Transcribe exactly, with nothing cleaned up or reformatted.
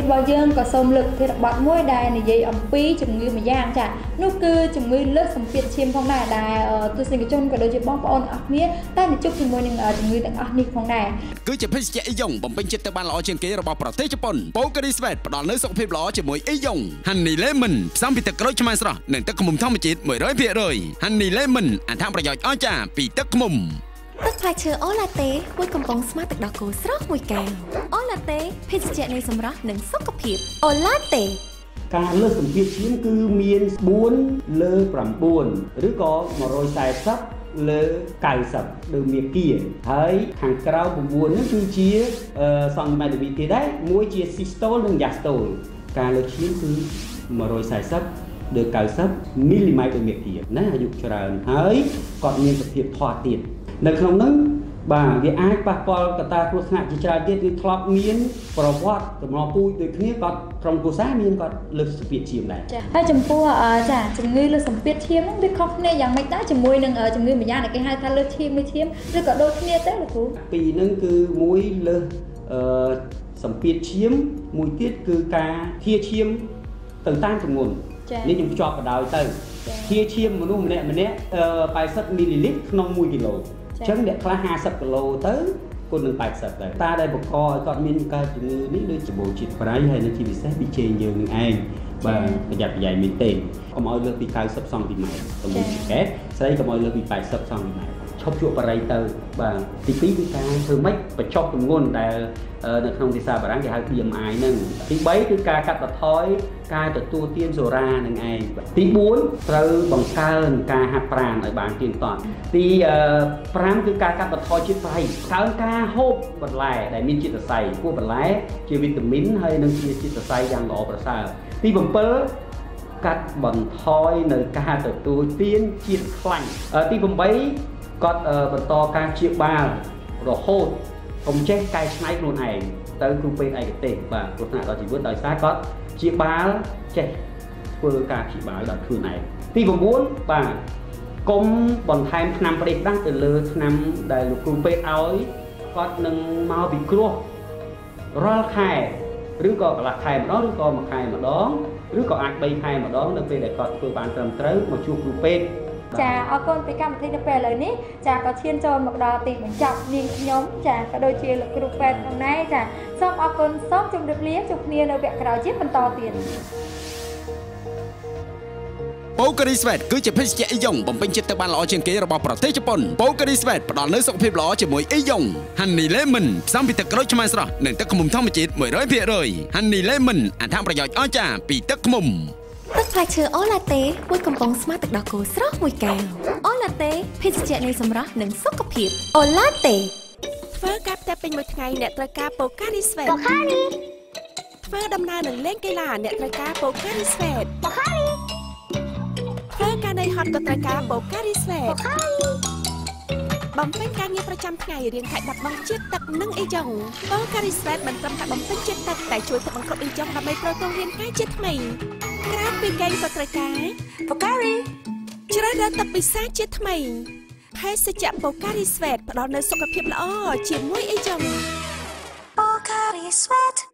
ជាតិរបស់យើងក៏សូមលើកធាតុបទមួយដែលនិយាយអំពីជំងឺម្យ៉ាងចានោះគឺជំងឺលើសសម្ពាធឈាមផងដែរដែលទស្សនិកជនក៏ដូចជាបងប្អូនអស់គ្នាតែជួបជាមួយនឹងជំងឺទាំងអស់នេះផងដែរគឺជាភេសជ្ជៈអ៊ីយ៉ុងបំពេញចិត្តទៅបានល្អជាងគេរបស់ប្រទេសជប៉ុន Pocari Sweat ផ្ដល់នូវសុខភាពល្អជាមួយអ៊ីយ៉ុង Honey Lemon ផ្សំពីទឹកក្រូចឆ្មាស្រស់និងទឹកឃ្មុំធម្មជាតិ one hundred percent Honey Lemon អត្ថប្រយោជន៍អស្ចារ្យពីទឹកឃ្មុំទឹកផ្លែឈើអូឡាតេមួយកំប៉ុងស្មើទឹកដោះគោស្រស់មួយកែវអូឡាតេភេសជ្ជៈនៃសម្រស់និងសុខភាពអូឡាតេការលើសសម្ពាធឈាមគឺមានfourលើnineឬក៏one fortyលើninetyដូចមាគាហើយខាងក្រៅnineហ្នឹងគឺជាសង់ទីម៉ែត្រវិទៀតដែរមួយជា systole និង diastole ការលើឈាមគឺone fortyលើninetyមីលីម៉ែត្រដូចមាគាណាអាយុច្រើនហើយគាត់មានសភាពធាត់ទៀតនៅក្នុងហ្នឹងបាទវាអាចប៉ះពាល់កត្តាគ្រោះថ្នាក់ជាច្រើនទៀតគឺធ្លាប់មានប្រវត្តិចំណងពូជដូចគ្នាគាត់ក្រុមគ្រួសារមានគាត់លើសសម្ពាធឈាមដែរចាហើយចំពោះចាជំងឺលើសសម្ពាធឈាមហ្នឹងវាខុសគ្នាយ៉ាងម៉េចដែរជាមួយនឹងជំងឺម្យ៉ាងដែលគេហៅថាលើសឈាមមួយឈាមឬក៏ដូចគ្នាទេលោកគ្រូពីរហ្នឹងគឺមួយលើសអឺសម្ពាធឈាមមួយទៀតគឺការធាឈាមទៅតាមទម្ងន់នេះខ្ញុំភ្ជាប់បដ ாய் ទៅធាឈាមមនុស្សម្នាក់ម្នាក់eightyមីលីលីត្រក្នុងoneគីឡូអញ្ចឹងអ្នកខ្លះfiftyគីឡូទៅគុណនឹងeightyដែរតាដែលបង្កឲ្យគាត់មានកើតជំងឺនេះដូចច្បូរជាតិប្រៃហើយនៅជាពិសេសពីជេងយើងនឹងឯងបាទប្រយ័ត្នប្រយែងមែនទេកុំឲ្យលើសពីninetyសង់ទីម៉ែត្រទៅមុនកែស្រីកុំឲ្យលើសពីeightyសង់ទីម៉ែត្រឈប់ជក់បរិយទៅបាទទីtwoគឺការធ្វើម៉េចបញ្ចុះទម្ងន់ដែលនៅក្នុងភាសាបារាំងគេហៅ B M I ហ្នឹងទីthreeគឺការកាត់បន្ថយការទទួលទានសូរ៉ានឹងឯងទីfourត្រូវបង្កើនការហាត់ប្រាណឲ្យបានទៀងទាត់ទីfiveគឺការកាត់បន្ថយជាតិប្រៃកើនការហូបបន្លែដែលមានជាតិសរសៃព្រោះបន្លែជាវីតាមីនហើយនិងជាជាតិសរសៃយ៉ាងល្អប្រសើរទីsevenកាត់បន្ថយនៅការទទួលទានជាតិខ្លាញ់ទីeightគាត់បន្តការព្យាបាលរហូតកុំចេះកែច្នៃខ្លួនឯងទៅគ្រូពេទ្យឯកទេសបាទគ្រោះថ្នាក់ដល់ជីវិតដោយសារគាត់ព្យាបាលចេះធ្វើការព្យាបាលដល់ខ្លួនឯងទីnineបាទកុំបន្ថែមថ្នាំប្រេះដាស់ទៅលើថ្នាំដែលលោកគ្រូពេទ្យឲ្យគាត់នឹងមកពិគ្រោះរាល់ខែឬក៏កន្លះខែម្ដងឬក៏មួយខែម្ដងឬក៏អាចthreeខែម្ដងនៅពេលដែលគាត់ធ្វើបានត្រឹមត្រូវមកជួបគ្រូពេទ្យចាអរគុណពីកម្មវិធីនៅពេលឥឡូវនេះចាក៏ឈានចូលមកដល់ទីបញ្ចប់នាងខ្ញុំចាក៏ដូចជាលោកគ្រូពេទ្យផងដែរចាសូមអរគុណសូមជម្រាបលាជួបគ្នានៅវគ្គក្រោយជាបន្តទៀត Pocari Sweat គឺជាភេសជ្ជៈអ៊ីយ៉ុងបំពេញចិត្តទៅបានល្អជាងគេរបស់ប្រទេសជប៉ុន Pocari Sweat ផ្ដល់នូវសុខភាពល្អជាមួយអ៊ីយ៉ុង Honey Lemon ផ្សំពីទឹកក្រូចឆ្មាស្រស់និងទឹកឃ្មុំធម្មជាតិone hundred percent Honey Lemon អត្ថប្រយោជន៍អស្ចារ្យពីទឹកឃ្មុំទឹកផ្លែឈើអូឡាតេមួយកំប៉ុងស្មើទឹកដោះគោស្រស់មួយកែវអូឡាតេភេសជ្ជៈនៃសម្រស់និងសុខភាពអូឡាតេធ្វើការផ្ទះពេញមួយថ្ងៃអ្នកត្រូវការ Pocari Sweat Pocari ធ្វើដំណើរនឹងលេងកីឡាអ្នកត្រូវការ Pocari Sweat Pocari ធ្វើការនៅហត់ក៏ត្រូវការ Pocari Sweat Pocari បំពេញការងារប្រចាំថ្ងៃរៀងខែបាត់បង់ជាតិទឹកនិងអ៊ីយ៉ុង Pocari Sweat មិនត្រឹមតែបំពេញជាតិទឹកតែជួយធ្វើបង្គ្រប់អ៊ីយ៉ុងដើម្បីប្រទល់រាងកាយជាថ្មីក្រៅពីកេងក៏ត្រូវការ Pocari ជ្រើសរើសទឹកពិសាជាថ្មីភេសជ្ជៈ Pocari Sweat ផ្ដល់នូវសុខភាពល្អជាមួយអីចឹង Pocari Sweat